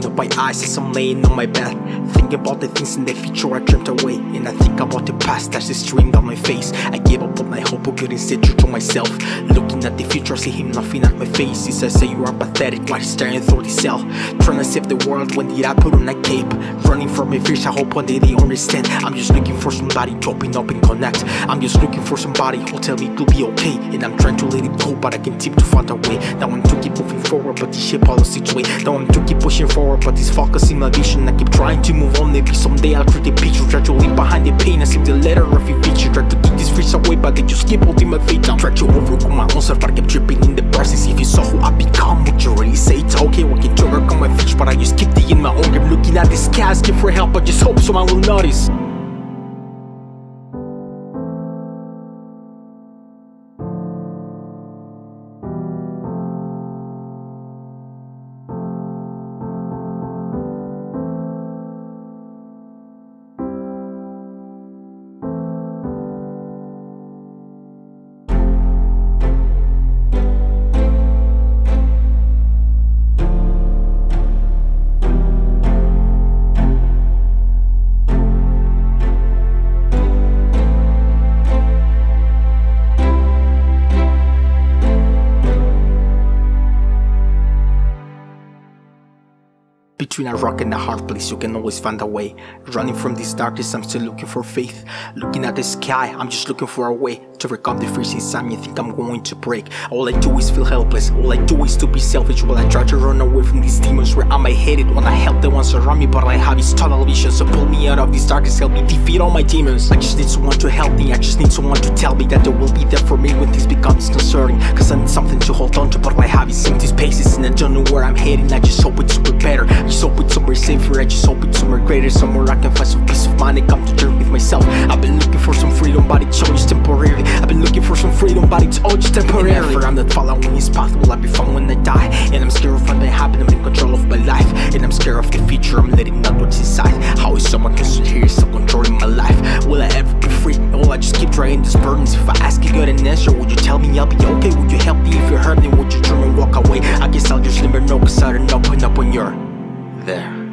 open up my eyes as I'm laying on my bed, thinking about the things in the future I dreamt away. And I think about the past that's just streamed down my face. I gave up on my hope of getting said true to myself. Looking at the future, I see him laughing at my face. He says, say you are pathetic while he's staring through the cell, trying to save the world. When did I put on a cape? Running from my fears, I hope one day they understand. I'm just looking for somebody to open up and connect. I'm just looking for somebody who'll tell me it'll be okay. And I'm trying to let it go, but I can't seem to find a way. Now I'm to keep moving forward, but this shit follows its way. Now I'm to keep pushing forward, but this focus in my vision. I keep trying to move on, maybe someday I'll create a picture. Try to leave behind the pain, I see the letter of eviction. Try to keep these fears away, but they just keep holding my fate down. Try to overcome my own self, but I keep tripping in the process. If you saw who I become, would you really say it's okay? Working to overcome my fears, but I just keep digging my own grave. Looking at the sky, asking for help, I just hope someone will notice. Between a rock and a hard place, you can always find a way. Running from this darkness, I'm still looking for faith. Looking at the sky, I'm just looking for a way to overcome the fears inside me. I think I'm going to break. All I do is feel helpless. All I do is to be selfish. While I try to run away from these demons, where am I headed? When I help the ones around me, but all I have is tunnel vision. So pull me out of this darkness, help me defeat all my demons. I just need someone to help me. I just need someone to tell me that they will be there for me when things become disconcerting. Cause I need something to hold on to, but all I have is empty spaces, and I don't know where I'm heading. I just hope it's somewhere better. I just hope it's somewhere safer. I just hope it's somewhere greater, somewhere I can find some peace of mind and come to terms with myself. I've been looking for some freedom, but it's all just temporary. I've been looking for some freedom, but it's all just temporary. And if I'm not following his path, will I be found when I die? And I'm scared of what may happen. I'm in control of my life, and I'm scared of the future. I'm letting out what's inside. How is someone who's here still controlling my life? Will I ever be free? Or will I just keep dragging these burdens? If I ask you got an answer, would you tell me I'll be okay? Would you help me if you hurt me? Would you turn and walk away? I guess I'll just never know, cause I don't know when you're there.